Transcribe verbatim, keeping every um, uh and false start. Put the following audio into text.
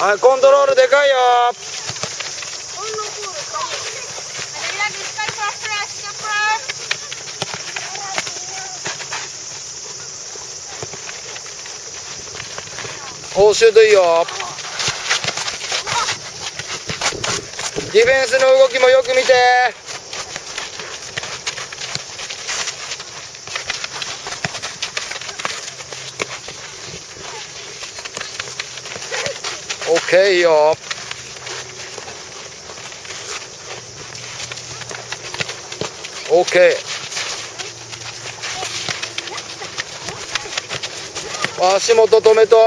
はい、コントロールでかいよ。おー、シュートいいよ。ディフェンスの動きもよく見て。オッケー、いいよ。オッケー。足元止めと。